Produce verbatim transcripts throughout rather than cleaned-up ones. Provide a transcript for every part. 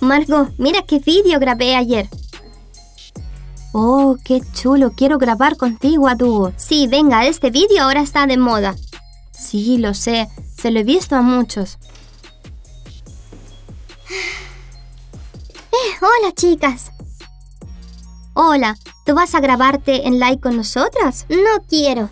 Margot, mira qué vídeo grabé ayer. Oh, qué chulo. Quiero grabar contigo a dúo. Sí, venga, este vídeo ahora está de moda. Sí, lo sé. Se lo he visto a muchos. Eh, hola, chicas. Hola, ¿tú vas a grabarte en live con nosotras? No quiero.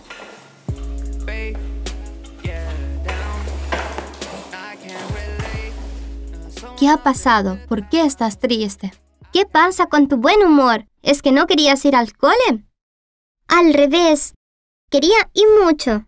¿Qué ha pasado? ¿Por qué estás triste? ¿Qué pasa con tu buen humor? ¿Es que no querías ir al cole? Al revés. Quería y mucho.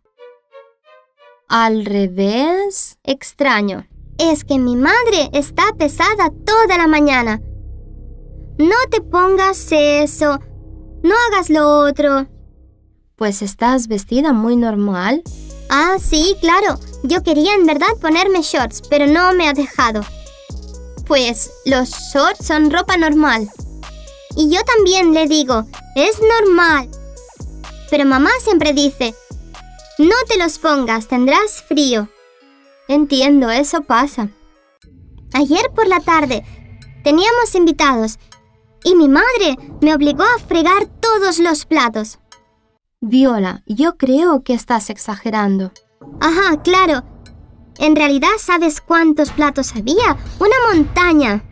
¿Al revés? Extraño. Es que mi madre está pesada toda la mañana. No te pongas eso. No hagas lo otro. Pues estás vestida muy normal. Ah, sí, claro. Yo quería en verdad ponerme shorts, pero no me ha dejado. Pues los shorts son ropa normal. Y yo también le digo, es normal. Pero mamá siempre dice, no te los pongas, tendrás frío. Entiendo, eso pasa. Ayer por la tarde teníamos invitados y mi madre me obligó a fregar todos los platos. Viola, yo creo que estás exagerando. Ajá, claro. En realidad, ¿sabes cuántos platos había? ¡Una montaña!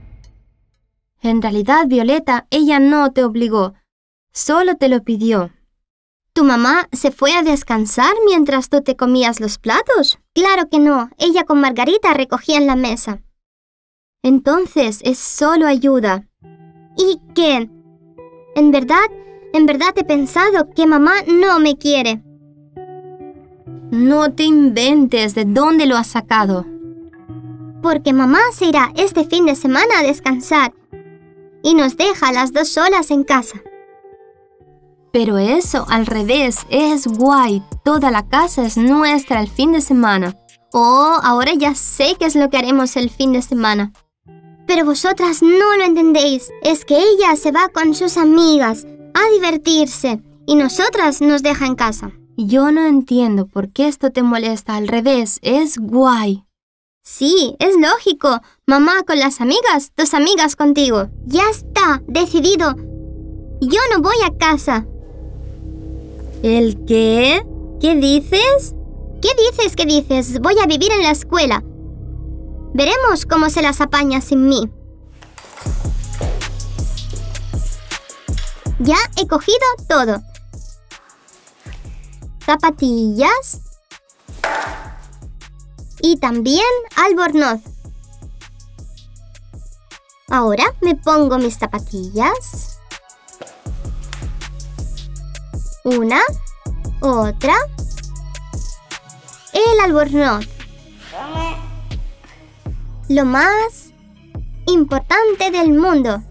En realidad, Violeta, ella no te obligó. Solo te lo pidió. ¿Tu mamá se fue a descansar mientras tú te comías los platos? Claro que no. Ella con Margarita recogían la mesa. Entonces, es solo ayuda. ¿Y qué? En verdad, en verdad he pensado que mamá no me quiere. No te inventes, ¿de dónde lo has sacado? Porque mamá se irá este fin de semana a descansar y nos deja a las dos solas en casa. Pero eso, al revés, es guay. Toda la casa es nuestra el fin de semana. Oh, ahora ya sé qué es lo que haremos el fin de semana. Pero vosotras no lo entendéis. Es que ella se va con sus amigas a divertirse y nosotras nos deja en casa. Yo no entiendo por qué esto te molesta. Al revés, es guay. Sí, es lógico. Mamá con las amigas, tus amigas contigo. Ya está, decidido. Yo no voy a casa. ¿El qué? ¿Qué dices? ¿Qué dices? ¿Qué dices? Voy a vivir en la escuela. Veremos cómo se las apaña sin mí. Ya he cogido todo. Zapatillas. Y también albornoz. Ahora me pongo mis zapatillas. Una, otra. El albornoz. Lo más importante del mundo.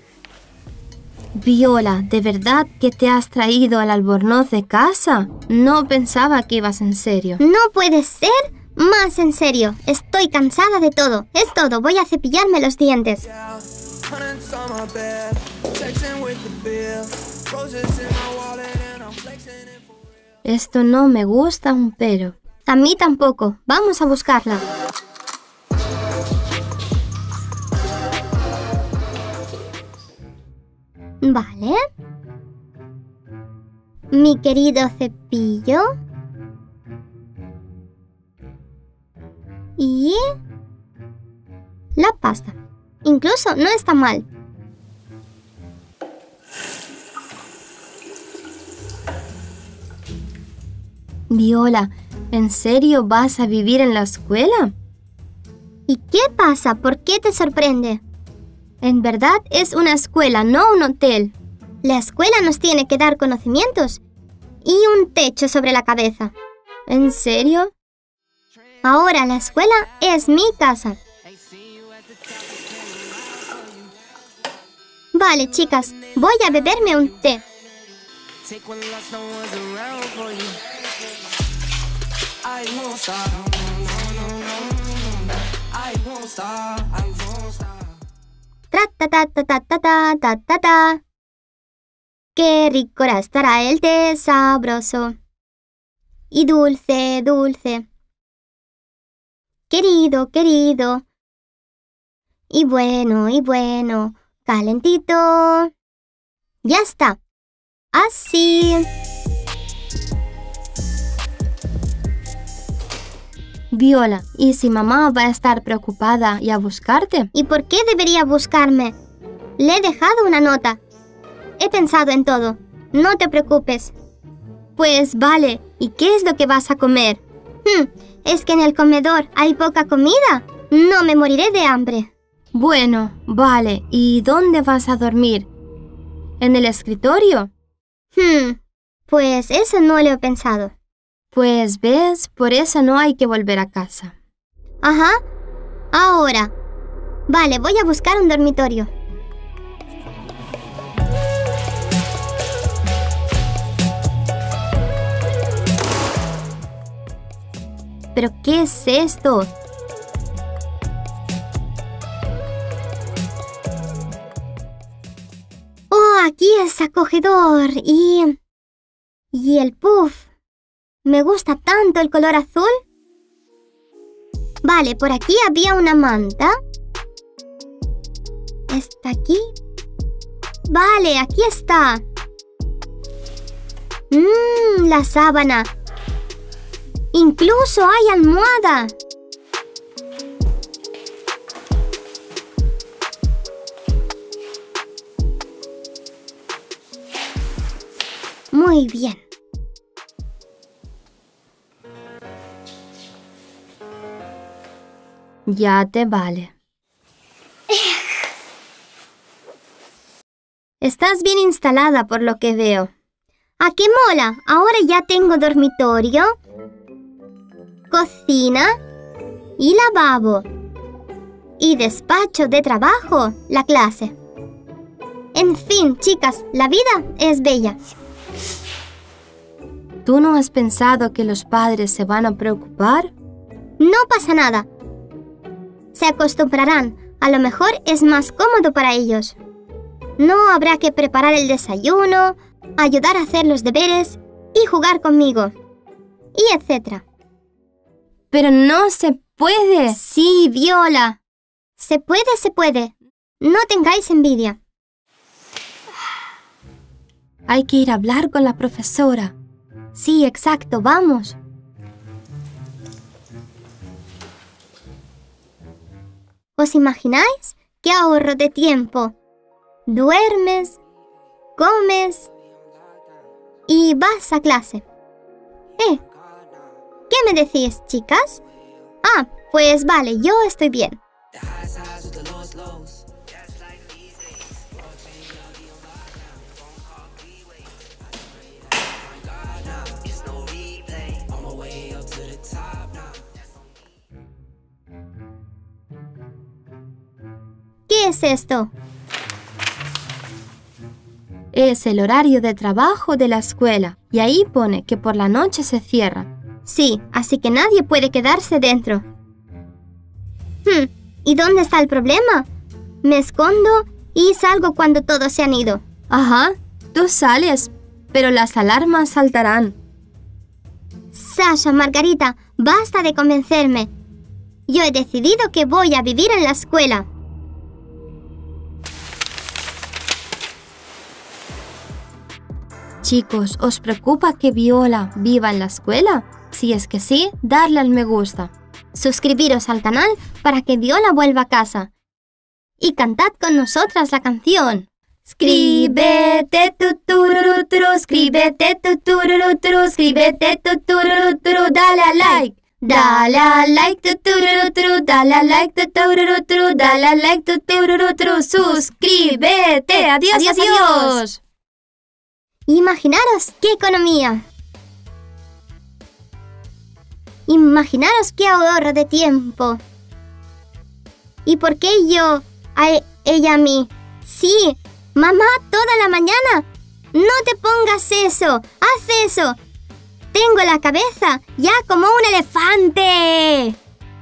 Viola, ¿de verdad que te has traído al albornoz de casa? No pensaba que ibas en serio. No puede ser más en serio. Estoy cansada de todo. Es todo. Voy a cepillarme los dientes. Esto no me gusta un pero. A mí tampoco. Vamos a buscarla. Vale. Mi querido cepillo. Y la pasta. Incluso no está mal. Viola, ¿en serio vas a vivir en la escuela? ¿Y qué pasa? ¿Por qué te sorprende? En verdad es una escuela, no un hotel. La escuela nos tiene que dar conocimientos y un techo sobre la cabeza. ¿En serio? Ahora la escuela es mi casa. Vale, chicas, voy a beberme un té. Tra ta ta ta ta ta ta ta ta ta. Qué rico estará el té, sabroso y dulce, dulce. Querido, querido. Y bueno, y bueno. Calentito. Ya está. Así. Viola, ¿y si mamá va a estar preocupada y a buscarte? ¿Y por qué debería buscarme? Le he dejado una nota. He pensado en todo. No te preocupes. Pues vale, ¿y qué es lo que vas a comer? Hmm, ¿es que en el comedor hay poca comida? No me moriré de hambre. Bueno, vale, ¿y dónde vas a dormir? ¿En el escritorio? Hmm, pues eso no lo he pensado. Pues ves, por eso no hay que volver a casa. Ajá, ahora. Vale, voy a buscar un dormitorio. ¿Pero qué es esto? Oh, aquí es acogedor y... y el puff. Me gusta tanto el color azul. Vale, por aquí había una manta. ¿Está aquí? Vale, aquí está. Mmm, la sábana. Incluso hay almohada. Muy bien. Ya te vale. Estás bien instalada por lo que veo. ¡Ah, qué mola! Ahora ya tengo dormitorio, cocina y lavabo. Y despacho de trabajo, la clase. En fin, chicas, la vida es bella. ¿Tú no has pensado que los padres se van a preocupar? No pasa nada. Se acostumbrarán. A lo mejor es más cómodo para ellos. No habrá que preparar el desayuno, ayudar a hacer los deberes y jugar conmigo. Y etcétera. ¡Pero no se puede! Sí, Viola. Se puede, se puede. No tengáis envidia. Hay que ir a hablar con la profesora. Sí, exacto, vamos. ¿Os imagináis? ¡Qué ahorro de tiempo! Duermes, comes y vas a clase. ¿Eh? ¿Qué me decís, chicas? Ah, pues vale, yo estoy bien. ¿Qué es esto? Es el horario de trabajo de la escuela y ahí pone que por la noche se cierra. Sí, así que nadie puede quedarse dentro. Hmm, ¿y dónde está el problema? Me escondo y salgo cuando todos se han ido. Ajá, tú sales, pero las alarmas saltarán. Sasha, Margarita, basta de convencerme. Yo he decidido que voy a vivir en la escuela. Chicos, ¿os preocupa que Viola viva en la escuela? Si es que sí, darle al me gusta. Suscribiros al canal para que Viola vuelva a casa. Y cantad con nosotras la canción. Escríbete tu tururu turu, escríbete tu tururu turu, escríbete tu tururu turu, dale a like. Dale a like tu tururu turu, dale a like tu tururu turu, dale a like tu tururu turu, suscríbete. Adiós, adiós. adiós. Imaginaros qué economía. Imaginaros qué ahorro de tiempo. ¿Y por qué yo a ella a mí? Sí, mamá, toda la mañana. No te pongas eso. Haz eso. Tengo la cabeza ya como un elefante.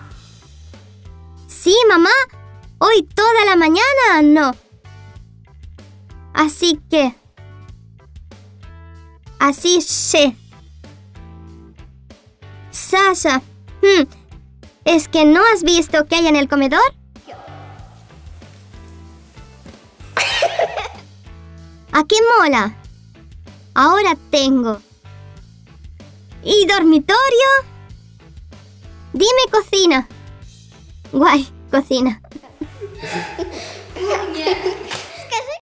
Sí, mamá. Hoy toda la mañana no. Así que... Así sé. Sasha, hmm, ¿es que no has visto qué hay en el comedor? ¿A qué mola? Ahora tengo. ¿Y dormitorio? Dime cocina. Guay, cocina.